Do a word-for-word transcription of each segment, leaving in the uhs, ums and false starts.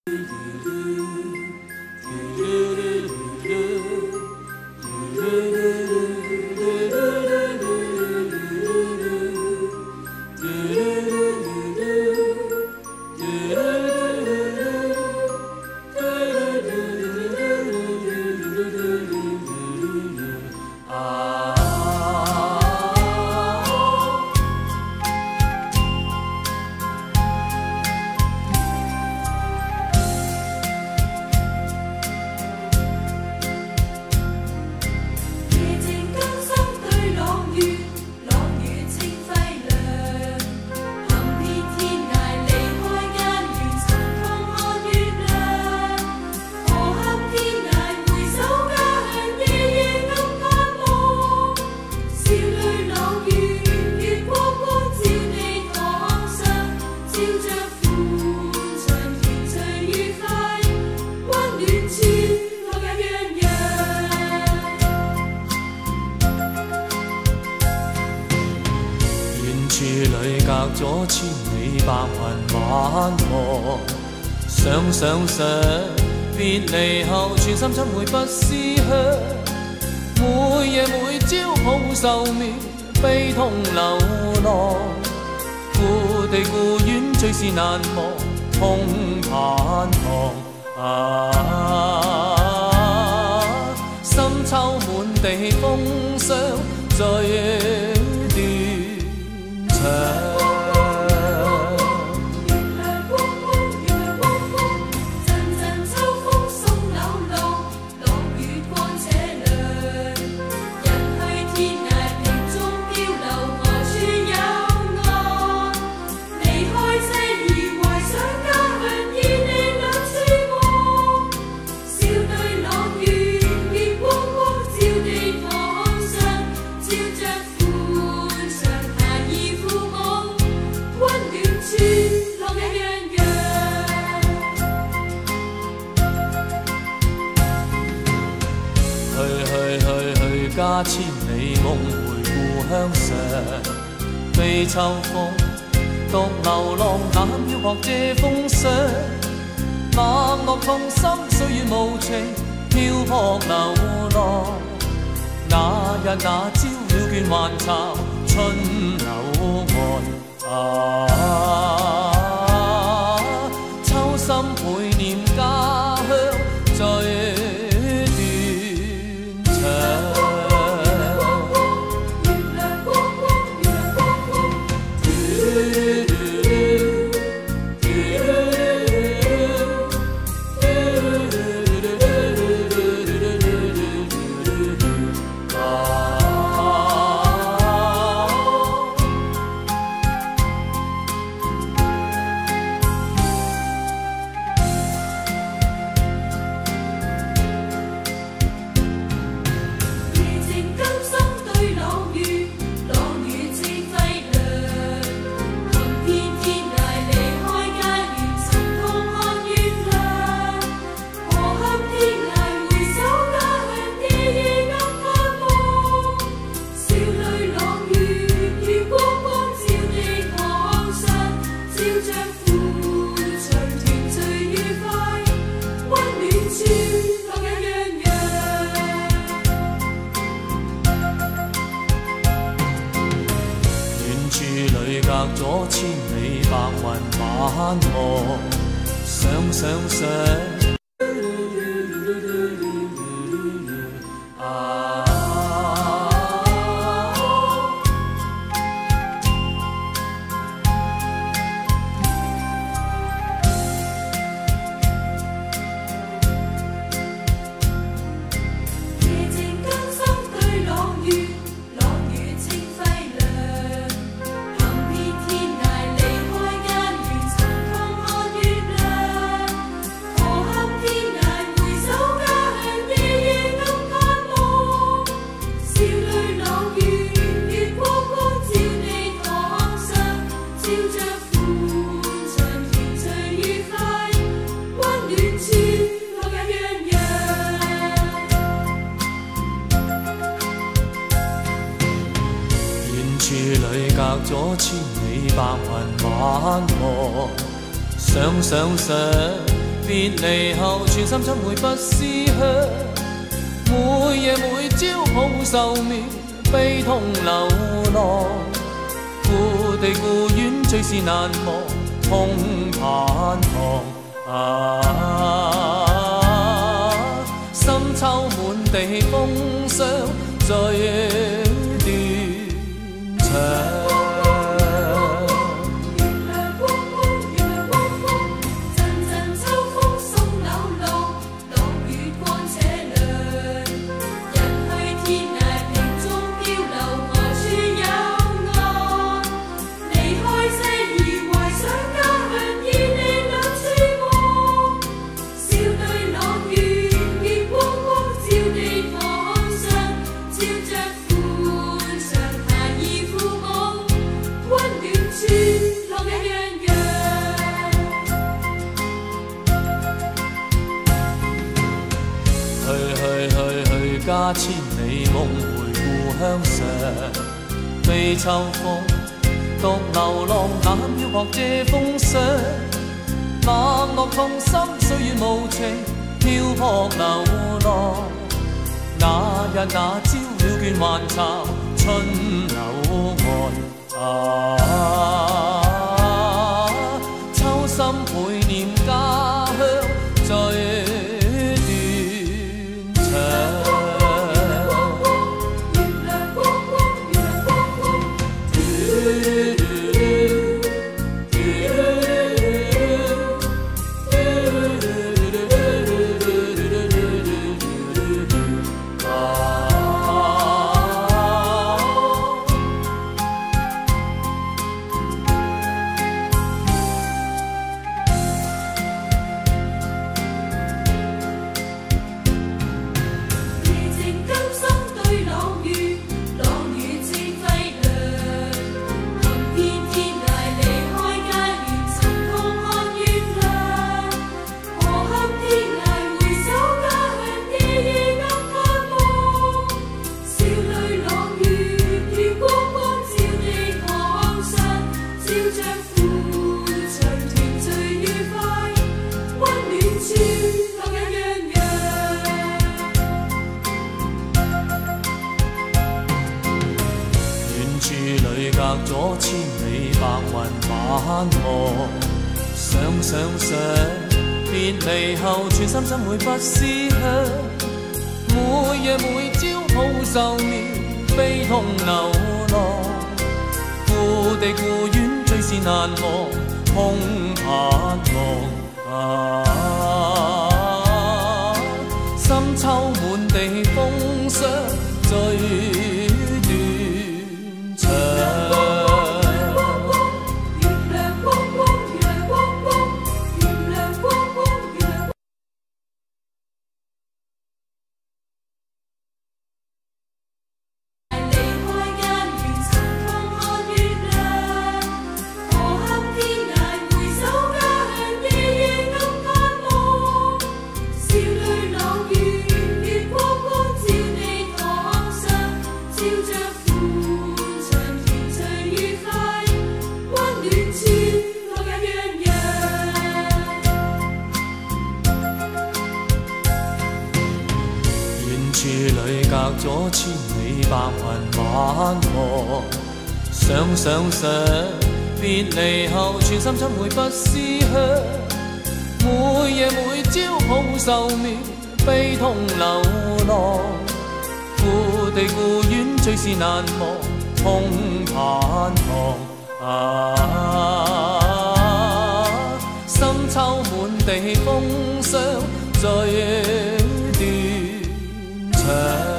咗千里白雲晚霞，想想想，別離後全心怎會不思鄉？每夜每朝抱愁眠，悲痛流浪，故地故園最是難忘，空盼望啊！深秋滿地風霜，最斷腸。 家千里夢回故鄉上，悲秋風，獨流浪眼飄泊遮風霜。冷落痛心，歲月無情，漂泊流浪。那日那朝了倦還巢，春柳岸啊，秋心倍念家鄉最。 隔咗千里白雲晚霞，想想想。 隔咗千里白雲晚霞，想想想， 别离后全心怎会不思乡？每夜每朝抱愁眠，悲痛流浪。故地故院最是难忘，空盼望啊！深秋满地风霜，最斷腸。家千里夢回故鄉上，悲秋風，獨流浪那漂泊遮風霜。冷落痛心，歲月無情，漂泊流浪。那日那朝了倦還巢，春柳岸啊，秋心倍念家鄉最斷腸。隔咗千里白雲晚望，想想想，別離後全心怎會不思鄉？每夜每朝抱愁眠，悲痛流浪。故地故院最是難忘，空盼望啊！深秋滿地風霜，最隔咗千里白雲晚望，想想想，別離後全心怎會不思鄉？每夜每朝抱愁眠，悲痛流浪。故地故院最是難忘，空盼望啊！深秋滿地風霜，最斷腸。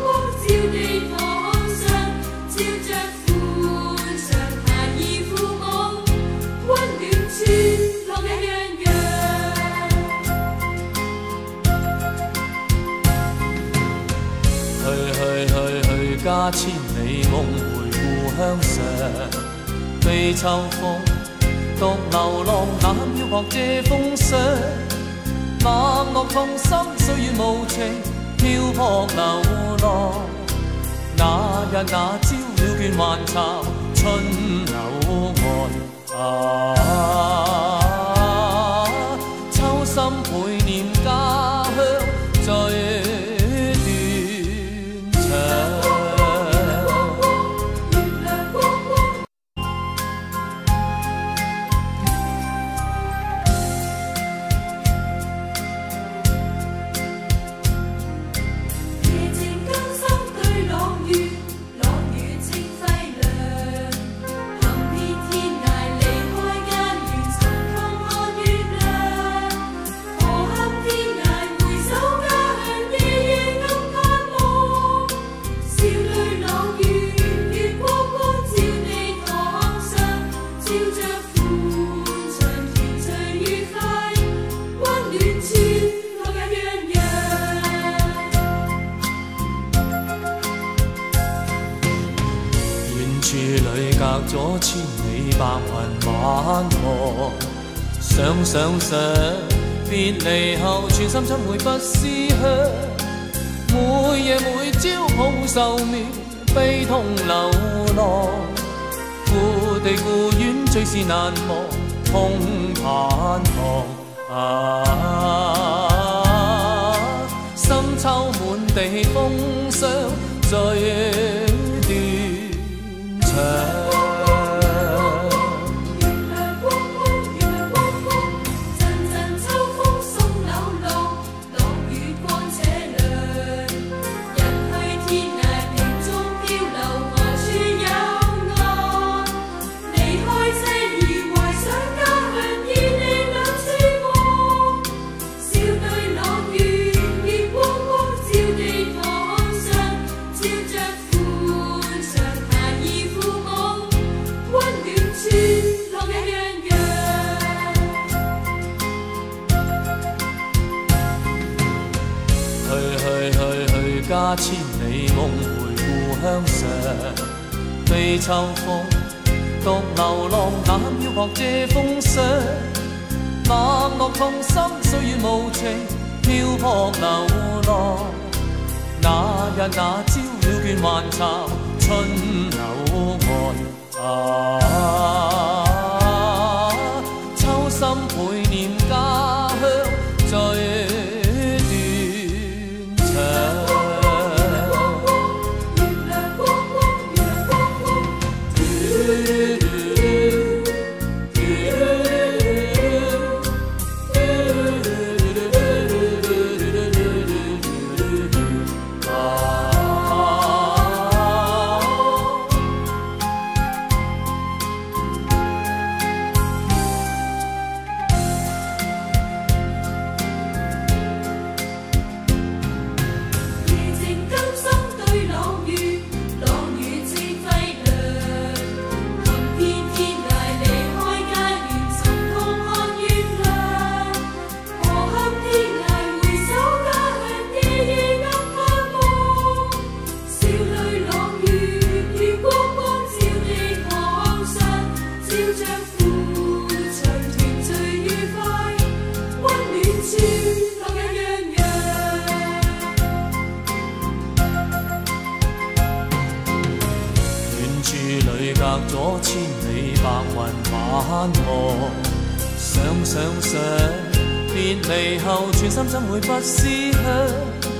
照着扶牆，孩兒父母。 家千里夢回故鄉上。被秋風獨流浪，那漂泊遮風霜。冷落痛心，歲月無情，漂泊流浪。那日那朝了倦還巢，春柳岸啊，秋心倍念家鄉最斷腸。處裏隔咗千里白雲晚霞，想想想，別離後全心怎會不思鄉？每夜每朝抱愁眠，悲痛流浪，故地故園最是難忘，空盼望啊！深秋滿地風霜最家千里夢回故鄉上，被秋風獨流浪，那漂泊遮風霜。冷落痛心，歲月無情，漂泊流浪。那日那朝了倦還巢，春柳岸啊，秋心倍念家鄉最隔咗千里白雲晚霞，想想想，別離後全心怎會不思鄉？